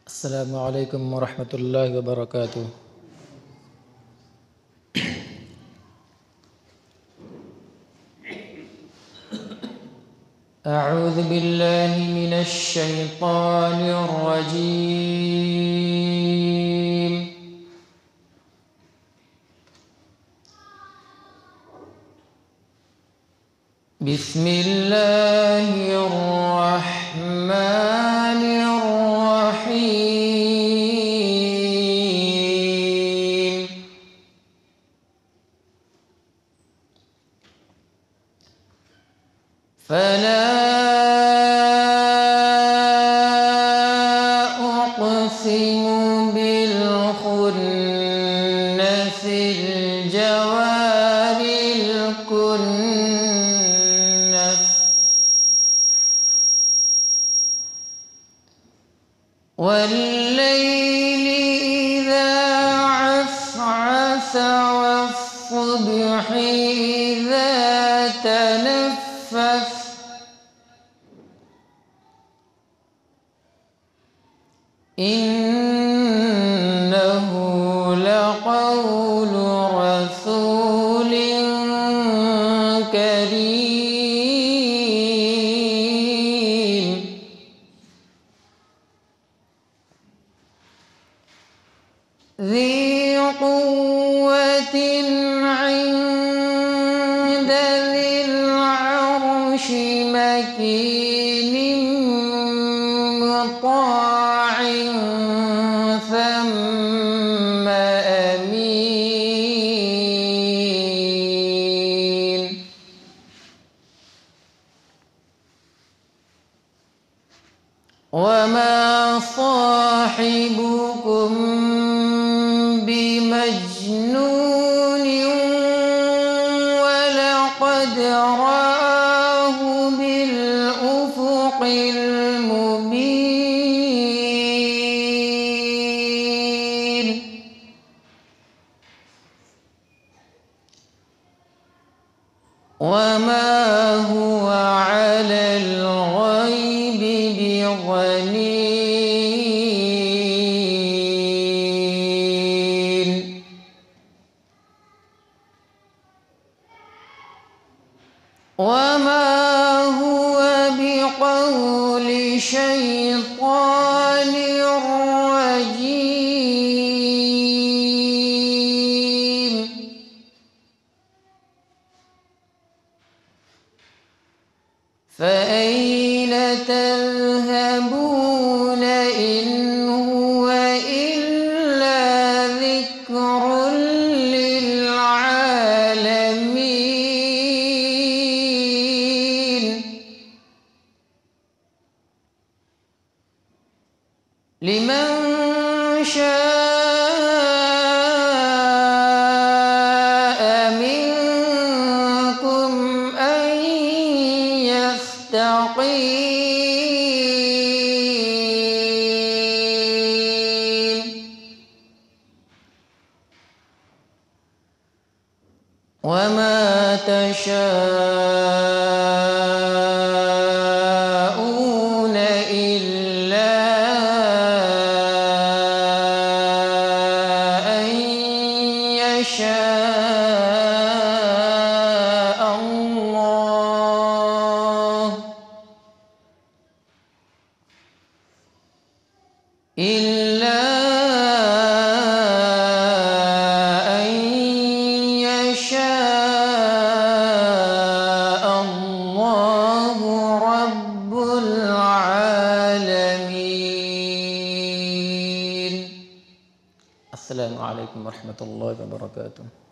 السلام عليكم ورحمة الله وبركاته. أعوذ بالله من الشيطان الرجيم. بسم الله الرحمن الرحيم. فلا أقسم بالخنس الجوار الكنس والليل إذا عسعس والصبح إذا تنفس إنه لقول رسول كريم ذي قوة عند ذي العرش مكين مطاع ثم أمين وما صاحبكم بمجنون ولقد رآه بالأفق المبين وما هو على الغيب بضنين وما هو بقول شيطان رجيم فأين تذهبون إن هو إلا ذكر للعالمين لمن شاء منكم أن يستقيم وما تشاءون إلا أن يشاء الله إلا أن يشاء الله رب العالمين. السلام عليكم ورحمة الله وبركاته.